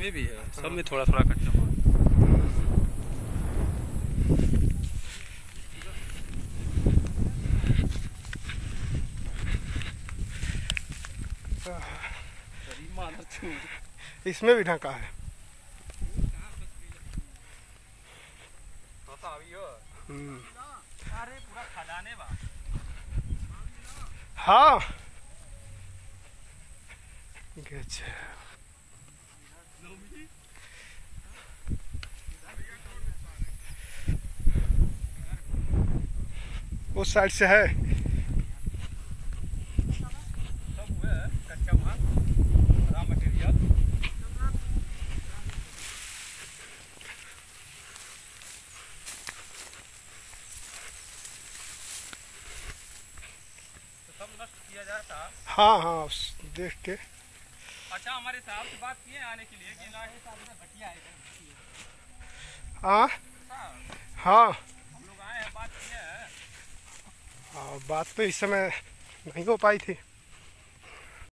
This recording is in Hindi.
इसमें भी है, सब में थोड़ा थोड़ा कच्चा माल। इसमें भी ढका है। अरे पूरा खदाने बा। हाँ अच्छा, उस साइड से है सब हुआ है कच्चा माल, रॉ मटेरियल। तो सब नष्ट किया जाता। हाँ हाँ देख के। अच्छा हमारे साहब से बात किए आने के लिए कि ना ये साहब ने घटिया है। हाँ हाँ हम लोग आए हैं, बात किए हैं। बात तो इस समय नहीं हो पाई थी।